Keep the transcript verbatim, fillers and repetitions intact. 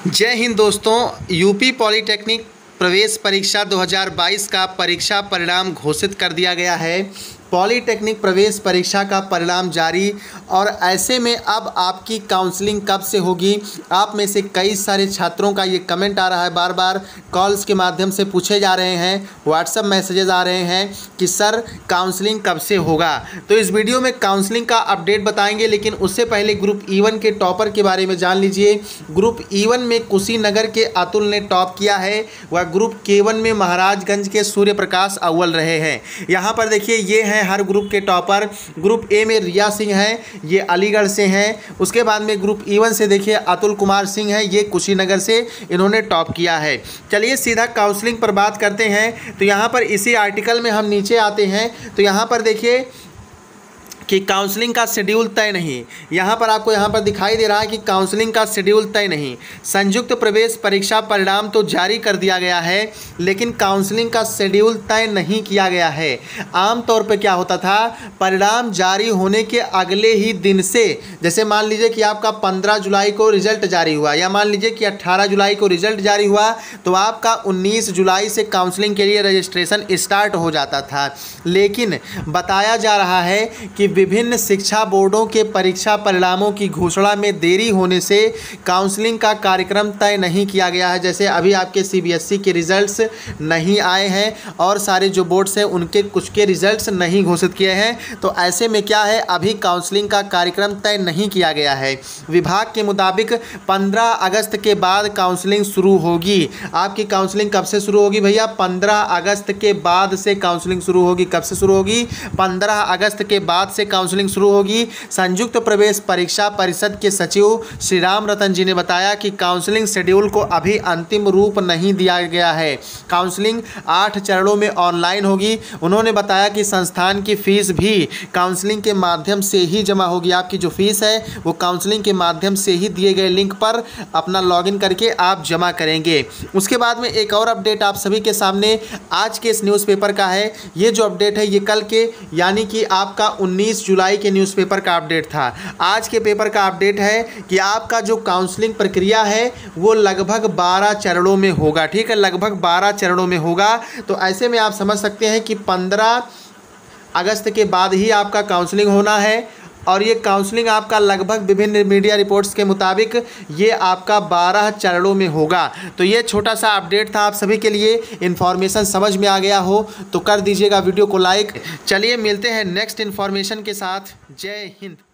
जय हिंद दोस्तों। UP polytechnic प्रवेश परीक्षा दो हज़ार बाईस का परीक्षा परिणाम घोषित कर दिया गया है। पॉलिटेक्निक प्रवेश परीक्षा का परिणाम जारी और ऐसे में अब आपकी काउंसलिंग कब से होगी। आप में से कई सारे छात्रों का ये कमेंट आ रहा है, बार बार कॉल्स के माध्यम से पूछे जा रहे हैं, व्हाट्सएप मैसेजेस आ रहे हैं कि सर काउंसलिंग कब से होगा। तो इस वीडियो में काउंसलिंग का अपडेट बताएंगे, लेकिन उससे पहले ग्रुप ई वन के टॉपर के बारे में जान लीजिए। ग्रुप ई वन में कुशीनगर के अतुल ने टॉप किया है, वह ग्रुप के वन में महाराजगंज के सूर्य प्रकाश अव्वल रहे हैं। यहाँ पर देखिए ये है हर ग्रुप के टॉपर। ग्रुप ए में रिया सिंह है, ये अलीगढ़ से हैं। उसके बाद में ग्रुप ई वन से देखिए अतुल कुमार सिंह है, ये कुशीनगर से इन्होंने टॉप किया है। चलिए सीधा काउंसलिंग पर बात करते हैं। तो यहाँ पर इसी आर्टिकल में हम नीचे आते हैं तो यहाँ पर देखिए कि काउंसलिंग का शेड्यूल तय नहीं। यहाँ पर आपको यहाँ पर दिखाई दे रहा है कि काउंसलिंग का शेड्यूल तय नहीं। संयुक्त प्रवेश परीक्षा परिणाम तो जारी कर दिया गया है, लेकिन काउंसलिंग का शेड्यूल तय नहीं किया गया है। आमतौर पर क्या होता था, परिणाम जारी होने के अगले ही दिन से, जैसे मान लीजिए कि आपका पंद्रह जुलाई को रिजल्ट जारी हुआ या मान लीजिए कि अट्ठारह जुलाई को रिजल्ट जारी हुआ, तो आपका उन्नीस जुलाई से काउंसलिंग के लिए रजिस्ट्रेशन स्टार्ट हो जाता था। लेकिन बताया जा रहा है कि विभिन्न शिक्षा बोर्डों के परीक्षा परिणामों की घोषणा में देरी होने से काउंसलिंग का कार्यक्रम तय नहीं किया गया है। जैसे अभी आपके सी बी एस ई के रिजल्ट्स नहीं आए हैं और सारे जो बोर्ड्स हैं उनके कुछ के रिजल्ट्स नहीं घोषित किए हैं। तो ऐसे में क्या है, अभी काउंसलिंग का कार्यक्रम तय नहीं किया गया है। विभाग के मुताबिक पंद्रह अगस्त के बाद काउंसलिंग शुरू होगी। आपकी काउंसलिंग कब से शुरू होगी भैया? पंद्रह अगस्त के बाद से काउंसलिंग शुरू होगी। कब से शुरू होगी? पंद्रह अगस्त के बाद से काउंसलिंग शुरू होगी। संयुक्त प्रवेश परीक्षा परिषद के सचिव श्री राम रतन जी ने बताया कि काउंसलिंग शेड्यूल को अभी अंतिम रूप नहीं दिया गया है। काउंसलिंग आठ चरणों में ऑनलाइन होगी। उन्होंने बताया कि संस्थान की फीस भी काउंसलिंग के माध्यम से ही जमा होगी। आपकी जो फीस है वो काउंसलिंग के माध्यम से ही दिए गए लिंक पर अपना लॉगिन करके आप जमा करेंगे। उसके बाद में एक और अपडेट आप सभी के सामने आज के इस न्यूज़पेपर का है। ये जो अपडेट है ये कल के यानी कि आपका उन्नीस जुलाई के न्यूज़पेपर का अपडेट था। आज के पेपर का अपडेट है कि आपका जो काउंसलिंग प्रक्रिया है वो लगभग बारह चरणों में होगा। ठीक है, लगभग बारह चरणों में होगा। तो ऐसे में आप समझ सकते हैं कि पंद्रह अगस्त के बाद ही आपका काउंसलिंग होना है और ये काउंसलिंग आपका लगभग विभिन्न मीडिया रिपोर्ट्स के मुताबिक ये आपका बारह चरणों में होगा। तो ये छोटा सा अपडेट था आप सभी के लिए। इन्फॉर्मेशन समझ में आ गया हो तो कर दीजिएगा वीडियो को लाइक। चलिए मिलते हैं नेक्स्ट इन्फॉर्मेशन के साथ। जय हिंद।